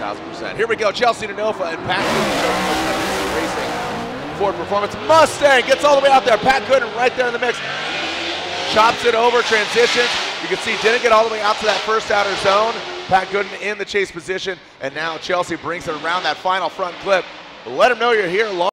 1,000%. Here we go, Chelsea Denofa and Pat Goodin racing. Ford Performance Mustang gets all the way out there. Pat Goodin right there in the mix. Chops it over, transitions. You can see didn't get all the way out to that first outer zone. Pat Goodin in the chase position, and now Chelsea brings it around that final front clip. Let him know you're here.